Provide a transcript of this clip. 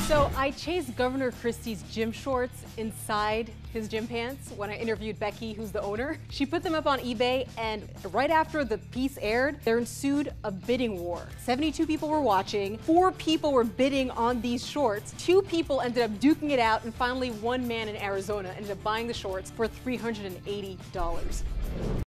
So I chased Governor Christie's gym shorts inside his gym pants when I interviewed Becky, who's the owner. She put them up on eBay, and right after the piece aired, there ensued a bidding war. 72 people were watching, 4 people were bidding on these shorts, 2 people ended up duking it out, and finally one man in Arizona ended up buying the shorts for $380.